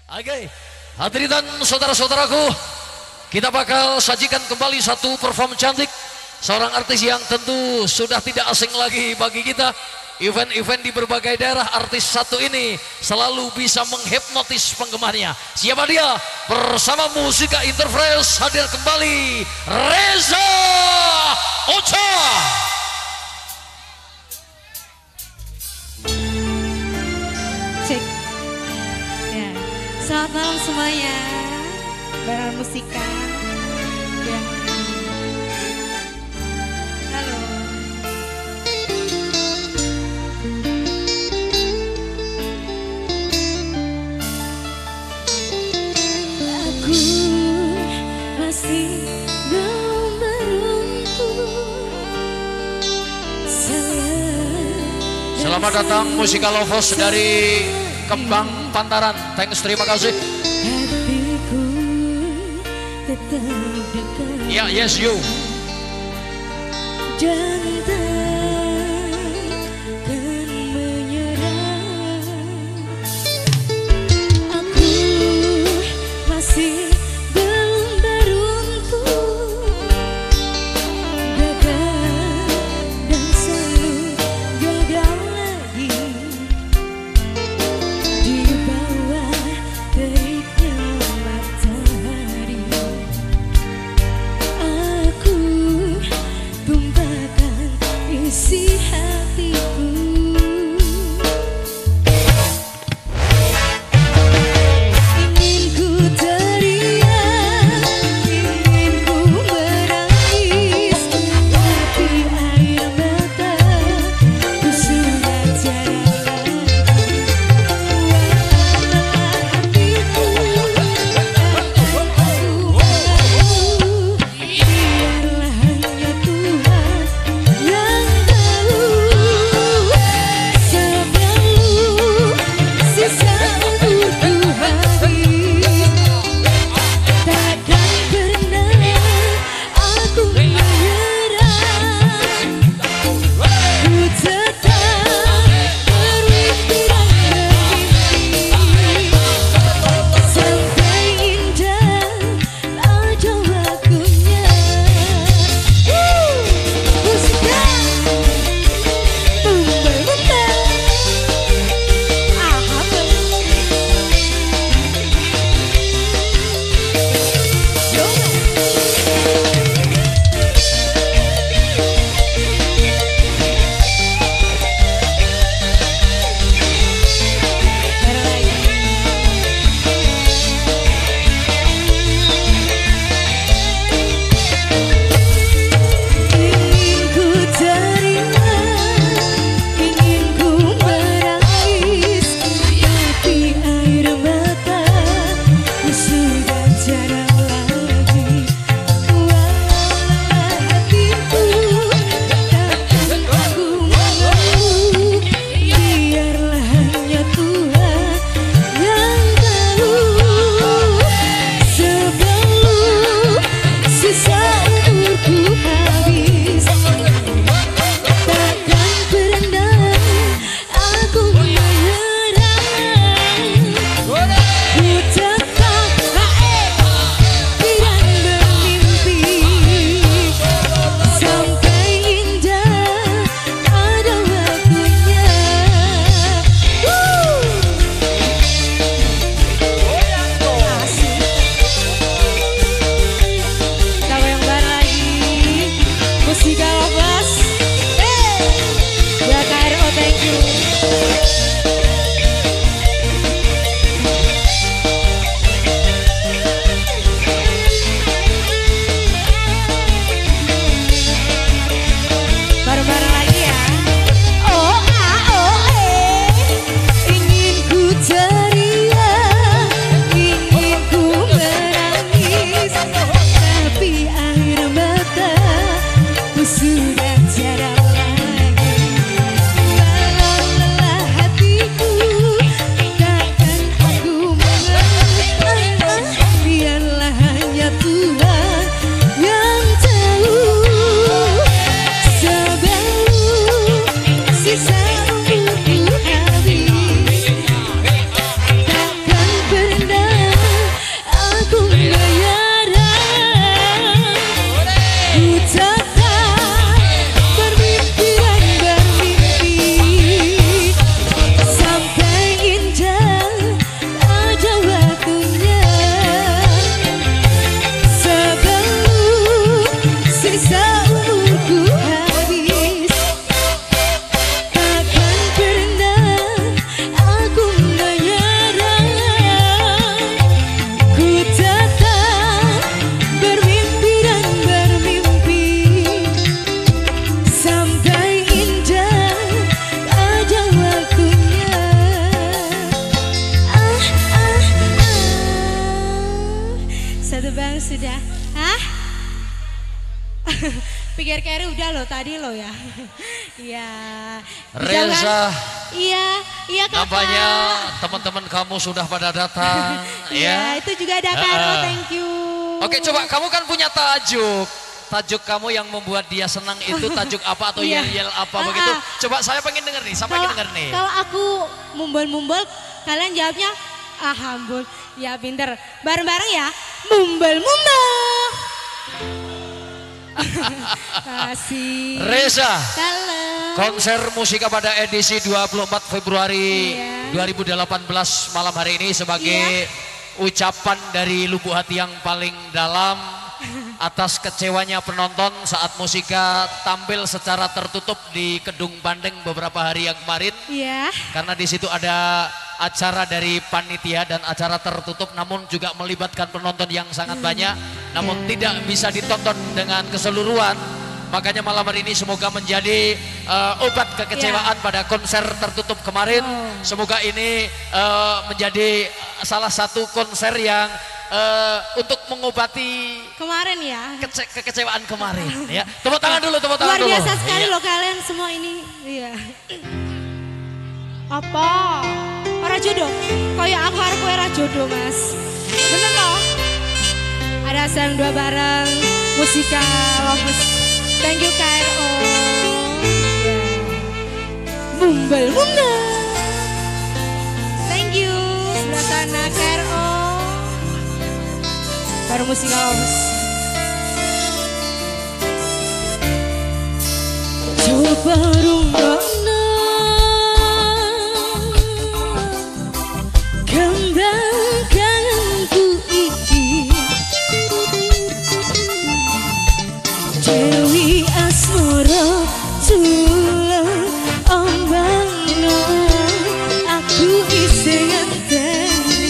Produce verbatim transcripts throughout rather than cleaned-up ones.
Oke, hadirin dan saudara-saudaraku, kita bakal sajikan kembali satu perform cantik seorang artis yang tentu sudah tidak asing lagi bagi kita. Event-event di berbagai daerah, artis satu ini selalu bisa menghipnotis penggemarnya. Siapa dia? Bersama Musika Interfresh hadir kembali Reza Ocha. Cek. Ya. Selamat malam semuanya. Barang Musika. Ya. Halo. Aku masih belum beruntung. Selamat datang Musika Lovers dari Kembang Pantaran. Thanks, terima kasih. Ya, yes you. Aku masih belum beruntung, gagal dan selalu gagal lagi di bawah teriknya matahari. Aku tumpahkan isi Bang sudah. Hah? Pikir kere udah lo tadi lo ya. Iya. Reza. Iya, iya kakak. Nampaknya teman-teman kamu sudah pada datang. Iya, Ya. itu juga ada Karo, Ah. thank you. Oke, coba kamu kan punya tajuk. Tajuk kamu yang membuat dia senang itu tajuk apa atau Iya. yel-yel apa Ah, begitu? ah. Coba saya pengen denger nih, saya pengen Kalau denger nih. kalau aku mumbul-mumbul, kalian jawabnya ah ambul. Ya pinter. Bareng-bareng ya. Mumbul-mumbul. Kasih. Reza, Salam. konser musika pada edisi dua puluh empat Februari Iya. dua ribu delapan belas malam hari ini sebagai Iya. ucapan dari lubuk hati yang paling dalam atas kecewanya penonton saat musika tampil secara tertutup di Kedung Bandeng beberapa hari yang kemarin. Iya. Karena di situ ada acara dari panitia dan acara tertutup namun juga melibatkan penonton yang sangat banyak namun tidak bisa ditonton dengan keseluruhan. Makanya malam hari ini semoga menjadi uh, obat kekecewaan pada konser tertutup kemarin. Oh. Semoga ini uh, menjadi salah satu konser yang uh, untuk mengobati Kemarin ya. kece- kekecewaan kemarin ya. Tepuk tangan dulu, tepuk tangan Luar dulu. biasa sekali Iya. loh kalian semua ini. Iya. Apa? Para jodoh. Kayak aku harus kue jodoh mas. Bener loh. Ada sayang dua bareng. Musika Lovers. Thank you K R O. Mumbel mumbel. Thank you. Sebelah sana K R O. Baru Musika Lovers. Coba rungokno kembang kangenku iki Dewi Asmara tulung ombangno aku isih ngenteni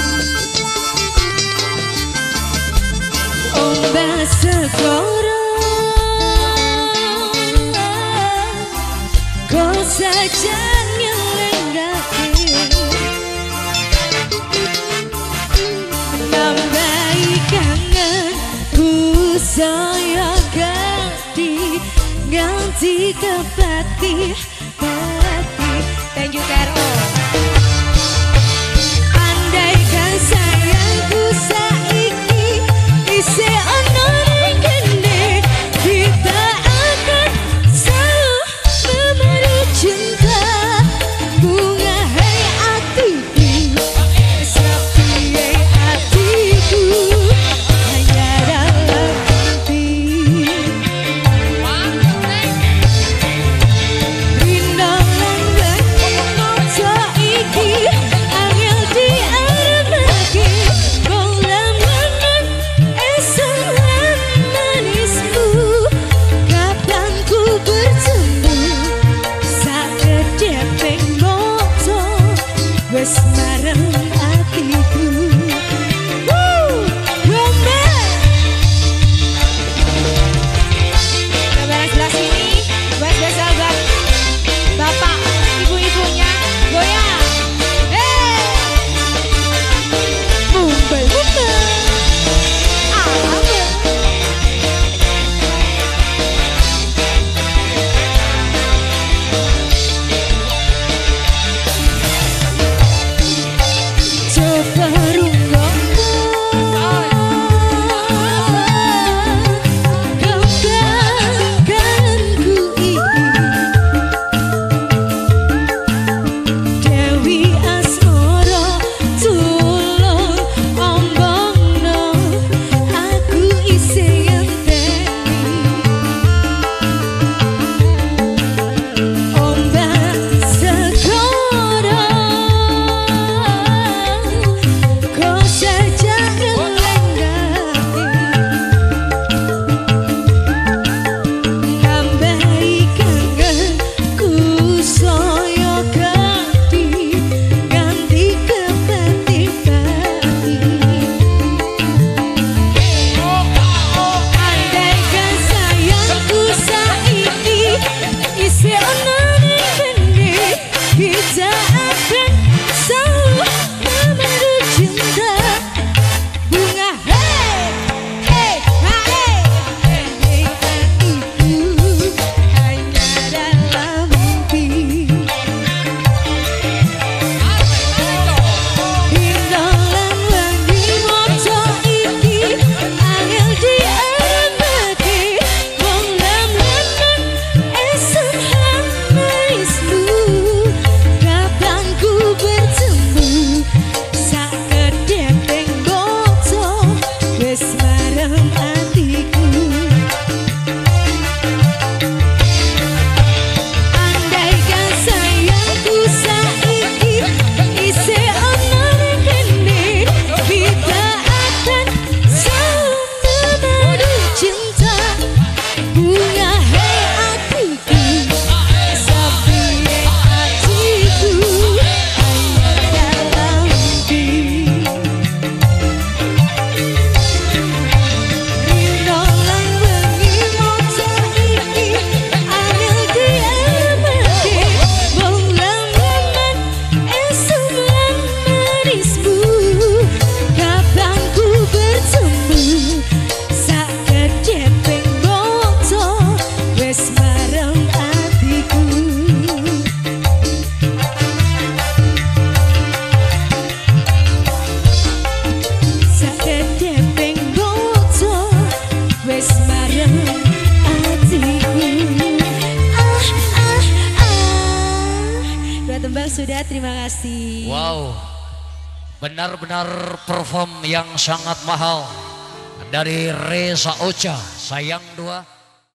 ombak segoro kau saja nyelenggake nambahi kangenku saya ganti nganti ke pati pati. Thank you Karo. Andaikan sayangku saiki isih ono ning kene kita akan selalu memberi cinta bunga hai atiku sepi hatiku hanya dalam mimpi rindang lan sudah, terima kasih. Wow, benar-benar perform yang sangat mahal dari Reza Ocha, sayang dua.